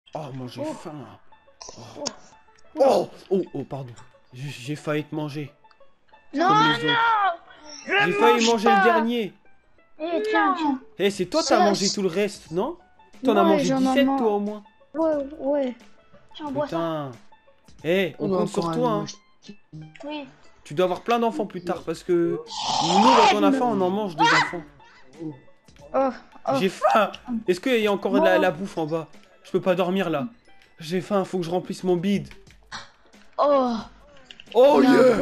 Oh, moi j'ai Oh. faim. Oh. Oh, pardon. J'ai failli te manger. Non, Comme les autres. J'ai failli manger le dernier. Eh, tiens, tiens. Eh, c'est toi, t'as Ça, mangé tout le reste, non? T'en as Ouais, mangé j'en ai 17, marre. toi, au moins. Ouais, ouais. Tiens, bois ça. Putain. Eh, on compte sur toi, hein. Oui. Tu dois avoir plein d'enfants plus tard, parce que... Nous, quand on a faim, on en mange des enfants. Oh, oh. J'ai faim. Est-ce qu'il y a encore Bon. la bouffe en bas? Je peux pas dormir, là. J'ai faim, faut que je remplisse mon bide. Oh. Oh, Il y a un yeah. peu.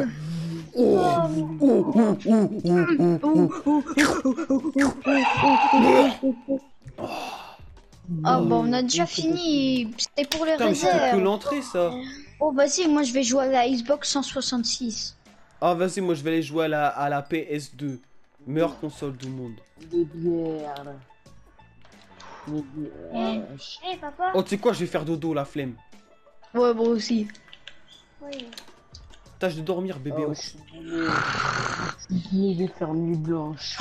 Ah bah on a déjà fini, c'était pour les Putain, mais c'était que réserves. l'entrée, ça. Oh vas-y, moi je vais jouer à la Xbox 166. Ah, vas-y, moi, je vais aller jouer à la PS2. Meilleure console du monde. Des bières. Des bières. Eh papa. Oh, tu sais quoi, je vais faire dodo, la flemme. Ouais moi aussi. Oui. Tâche de dormir, bébé. Oh, je suis désolé. Je vais faire nuit blanche.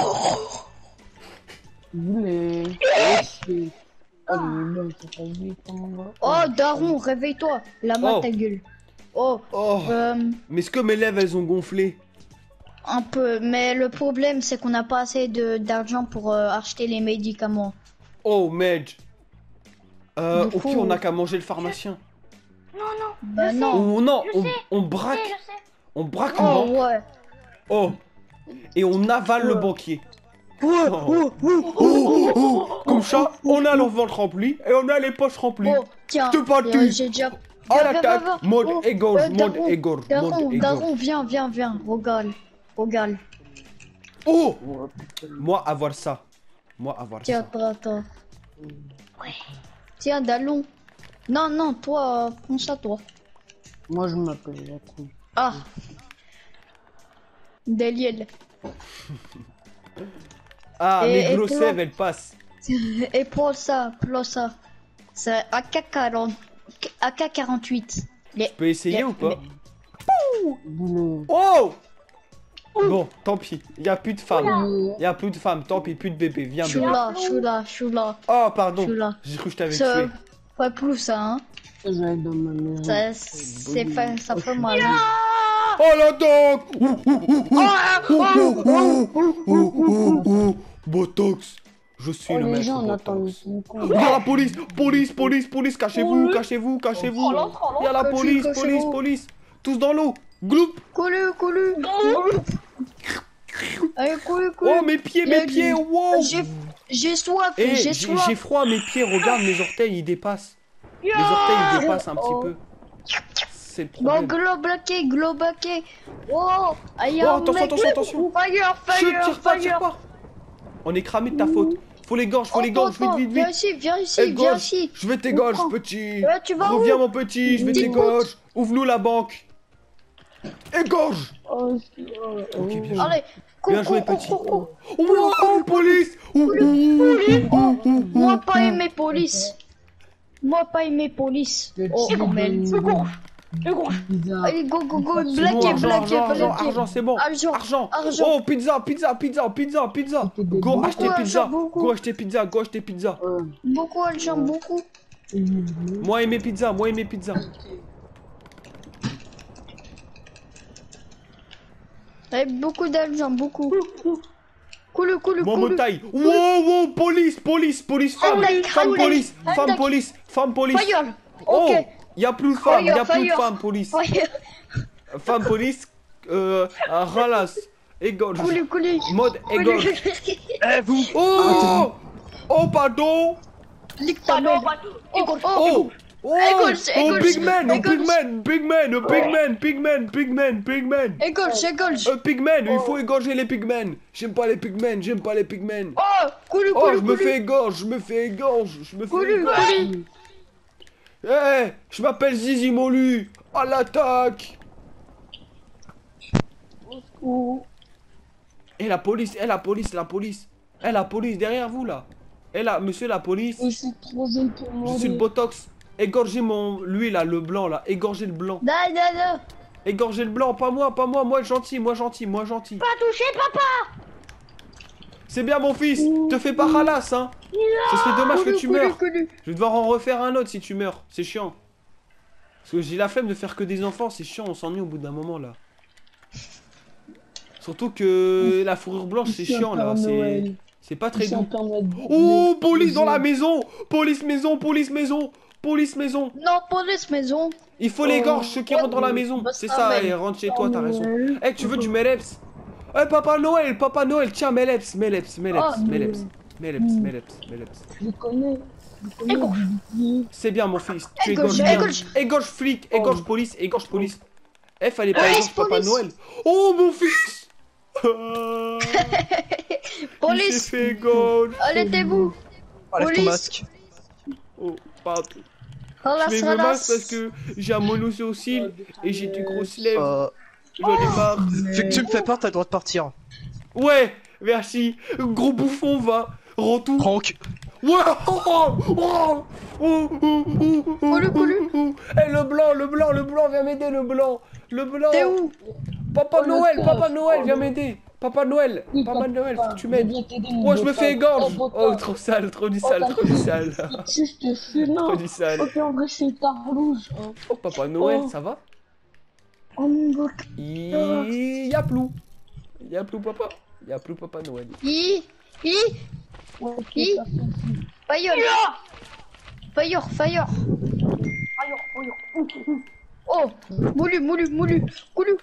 Mais... Oh, nuit blanche, ça fait 8 ans. Oh daron, réveille-toi, la main Oh. ta gueule. Oh, Oh, mais est-ce que mes lèvres, elles ont gonflé? un peu, mais le problème c'est qu'on n'a pas assez d'argent pour acheter les médicaments. Oh, Medj. Du Au coup- pire, on n'a qu'à manger le pharmacien. Bah non. Ou non, Je sais, on braque. Je sais. On braque une Oh banque. ouais. Oh. Et on avale le banquier. Ouais, Oh. Comme ça, on a le ventre rempli et on a les poches remplies. Oh, tiens, Je te bats dessus. j'ai déjà... À Viens, l'attaque. viens, viens. Mode Oh, égorge, mode Daron, égorge, Daron, mode égorge. Daron, viens, regarde, regarde. Oh. Moi, avoir ça. Moi, avoir Tiens, ça. attends. Tiens, Dalon. Non, non, toi, prends ça, toi. Moi, je m'appelle Jacques. Ah. Deliel. Ah, Et- mes et gros toi sèves, elles passent. Et prends ça. C'est AK-40... AK-48. Je peux essayer ou pas? Boulot. Oh. Bon, tant pis. Y a plus de femmes. Y a plus de femmes. Tant pis, plus de bébés. Viens, bébé. Je suis là. Oh, pardon. Je suis là. J'ai cru que je t'avais Ça, tué. pas plus ça, hein. Ça, j'allais dans ma maison. Ça fait mal. Oh, la dog. Botox. Je suis Oh, le les maître gens, on attend le Botox. son con. Regarde la police, cachez-vous, cachez-vous. Il y a la police, Cachez-vous. police. Tous dans l'eau. Gloup. Coulu. Allez, coulu. Oh, mes pieds, wow. J'ai soif, Eh, j'ai soif. j'ai froid à mes pieds, regarde, mes orteils, ils dépassent. Les orteils, ils dépassent un petit peu. C'est le Bon, problème. globaqué. Oh, il y a Oh, un attention, mec. attention. Fire. Tire pas. On est cramé de ta faute. Faut les gorges, vite. Viens ici. Égorge. Je vais t'égorge, Comprends. petit. Tu vas Reviens, où? mon petit, je vais T'écoutes. t'égorge. Ouvre-nous la banque. Égorge. Oh, Ok, bien joué. Allez, Bien joué, petit. cours. Oh, police. Moi pas aimé police. Oh, mais... bizarre. Allez, go, C'est bon, blaquez. argent, c'est bon. Argent. Oh, pizza. Go acheter pizza. Beaucoup. Go acheter pizza. Beaucoup, argent, beaucoup. Moi et mes pizzas. Avec beaucoup d'argent, beaucoup. Coulu. Moi, mon taille. Wow, police, femme. Femme, police. Fire. Oh, Ok. y a plus de femmes, Fire, y a plus de fire. femmes, police. Fire. Femme, police, ralasse, égorge. Coulu. Mode égorge. Oh, oh, pardon. Lick ta mère. Oh, Égorge. big man. Pigmen, il faut égorger les pigmen. J'aime pas les pigmen. Oh, coulu. Oh, je me fais égorge. Coulu. Eh, je m'appelle Zizi Molu. À l'attaque. Et la police. Derrière vous là. Et là, monsieur la police. Je suis trop jeune pour Je suis le mourir. botox. Égorgez lui là, le blanc là. Égorgez le blanc. Da. Égorgez le blanc, pas moi, moi gentil. Pas touché, papa. C'est bien mon fils. Te fais pas ralasse, hein. Ce serait dommage que tu meurs. Je vais devoir en refaire un autre si tu meurs. C'est chiant. Parce que j'ai la flemme de faire que des enfants. C'est chiant, on s'ennuie au bout d'un moment là. Surtout que la fourrure blanche c'est chiant là. C'est pas très doux. Oh, police dans la maison. Police maison, police maison. Police maison. Non, police maison. Il faut les gorges, ceux qui rentrent dans la maison. C'est ça, et rentre chez toi, t'as raison. Eh, tu veux du Meleps? Eh, Papa Noël, tiens, Meleps. Je le connais. C'est bien, mon fils. Tu égorges bien. Égorge flic, égorge police, égorge police. Eh, fallait pas égorger Papa Noël. Oh, mon fils. Police. Il s'est fait égorge. Allez, t'es vous. Enlève ton masque. Oh, pardon. Je mets le masque parce que j'ai un monosourcil et j'ai des grosses lèvres. J'en ai marre. Vu que tu me fais peur, t'as le droit de partir. Ouais, merci. Gros bouffon, va. Retour. Franck. Ouais. Eh, le blanc, viens m'aider, le blanc. T'es où? Papa Noël, viens m'aider. Papa Noël, faut que tu m'aides. Oh, je me fais égorge. Oh, trop sale, trop du sale. Trop du sale. Ok, en vrai, c'est ta rouge. Oh, Papa Noël, ça va? Y'a plou, papa. Y'a plou, Papa Noël. Fire. Oh, moulu. Coulu.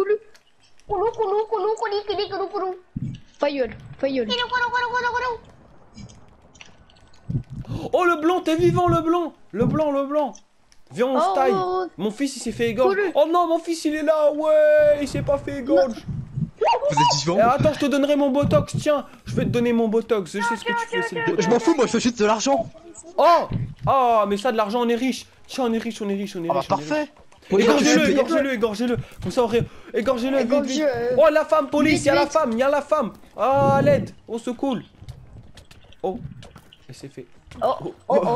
Fayol. Oh, le blanc, t'es vivant, le blanc. Viens, on se taille. Mon fils, il s'est fait égorge. Oh non, mon fils, il est là. Ouais, il s'est pas fait égorge. Vous êtes vivant? Attends, je te donnerai mon botox. Tiens, je vais te donner mon botox. Je sais ce que tu fais, c'est le botox. Je m'en fous, moi, je veux juste de l'argent. Oh, mais ça, de l'argent, on est riche. Tiens, on est riche. Ah bah, parfait. Égorgez-le. Comme ça, égorgez-le. Vite. Oh, la femme, police, y'a la femme. Ah, à l'aide. Au secours. Oh, et c'est fait. Oh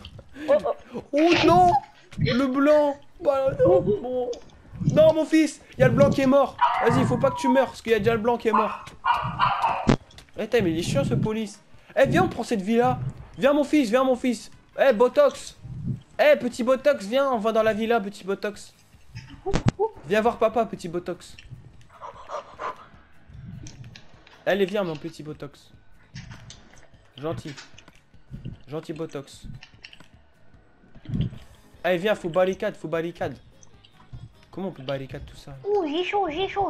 non, le blanc. Bon. Non, mon fils, y'a le blanc qui est mort. Vas-y, faut pas que tu meurs, parce qu'il y a déjà le blanc qui est mort. Eh, mais il est chiant, ce police. Eh, viens, on prend cette villa. Viens, mon fils. Eh, botox. Eh, petit botox, viens, on va dans la villa, petit botox. Viens voir papa, petit botox. Allez, viens, mon petit botox. Gentil botox. Allez, viens, faut barricade. Comment on peut barricade tout ça? Ouh, j'ai chaud.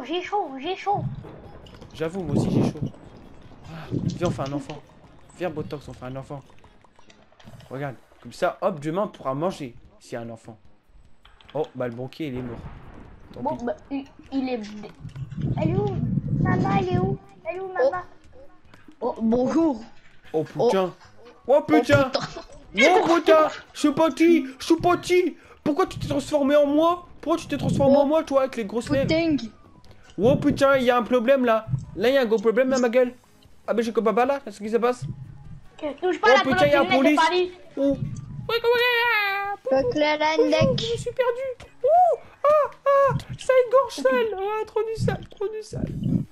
J'avoue, moi aussi j'ai chaud. Viens, on fait un enfant. Viens, botox, on fait un enfant. Regarde, comme ça, hop, demain on pourra manger s'il y a un enfant. Oh, bah le banquier il est mort. Bon, bah, il est... Elle est où? Maman, elle est où? Maman? Oh, bonjour. Oh putain. Oh putain. Je suis petit. Pourquoi tu t'es transformé en moi? Toi, avec les grosses lèvres? Oh putain, il y a un problème là. Là, il y a un gros problème dans ma gueule. Ah ben, je comprends pas là, qu'est-ce qui se passe? Touche pas la putain, il y a un police. Oh. Je suis perdu. Ça égorge sale. Trop du sale.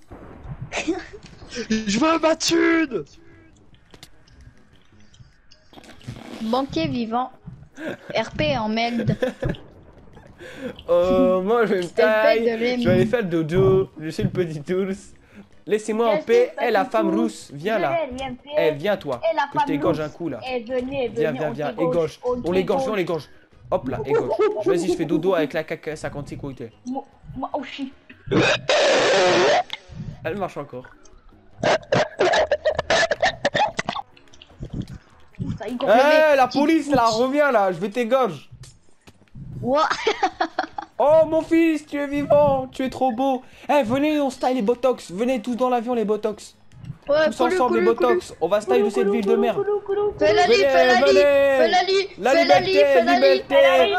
Je veux ma thune. Banquier vivant. RP en merde. Moi je me taille. Je vais aller faire le dodo. Je suis le petit ours. Laissez-moi en paix. Eh, la femme rousse, viens là. Eh, viens toi. Que je t'égorge un coup là. Viens. Égorge. On l'égorge. Hop là, égorge. Vas-y, je fais dodo avec la caca 50 sécurité. Moi aussi. Elle marche encore. Eh, la police là, reviens là, je vais t'égorge. Oh mon fils, tu es vivant, tu es trop beau. Eh, venez, on style les botox. Venez tous dans l'avion les botox. Tous ensemble les botox. On va style de cette ville de merde. Fais la liberté.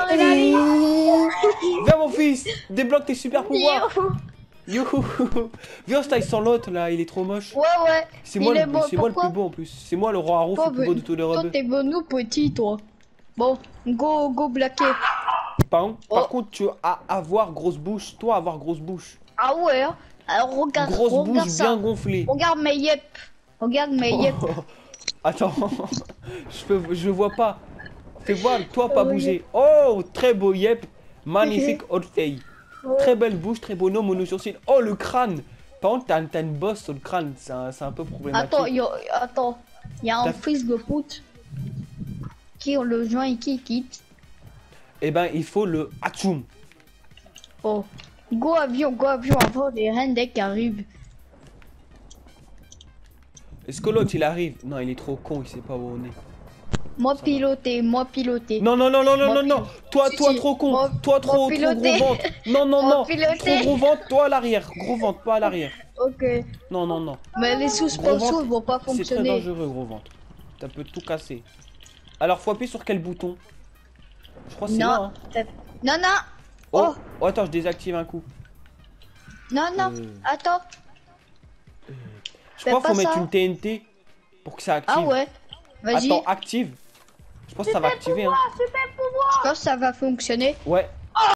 Viens mon fils, débloque tes super pouvoirs. Youhou. Viens, on style sans l'autre là, il est trop moche. Ouais. C'est moi le plus beau en plus. C'est moi le roi Harouf, le plus beau de tous les rois. Toi t'es bon ou petit toi? Bon, go blaquer. Par contre, tu vas avoir grosse bouche. Toi, avoir grosse bouche. Ah ouais. Alors regarde. Grosse bouche bien gonflée. Regarde mes yep. Regarde, mais yep. Attends, je vois pas. Fais voir, toi pas bouger. Oh, très beau yep. Magnifique orteil. Très belle bouche, très beau nom, mono-sourcil. Oh, le crâne. Par contre, t'as une bosse sur le crâne. C'est un peu problématique. Attends, il y a un T'as- fils de pute qui on le joint et qui quitte. Eh ben, il faut le Hachoum. Oh, go avion avant les Rendek qui arrivent. Est-ce que l'autre il arrive? Non, il est trop con, il sait pas où on est. Moi piloter. Non, non, non, non, non, Moi, non, non. Toi, si, toi, si. trop con. Moi, Toi, trop gros piloter. ventre. Non, non, Moi, non. piloter. Trop gros ventre, toi à l'arrière. Gros ventre, pas à l'arrière. Ok. Non, non, non. Mais les Gros suspensions ventre, vont pas c'est très fonctionner. dangereux, gros ventre. Ça peut tout casser. Alors, faut appuyer sur quel bouton? Je crois que c'est là. Hein. Non, non. Oh. Oh, attends, je désactive un coup. Non, non. Attends. Je Fais crois qu'il pas faut mettre ça. une TNT pour que ça active. Ah ouais. Vas-y. Attends, active. Je pense que ça va activer. Hein. Je pense que ça va fonctionner. Ouais.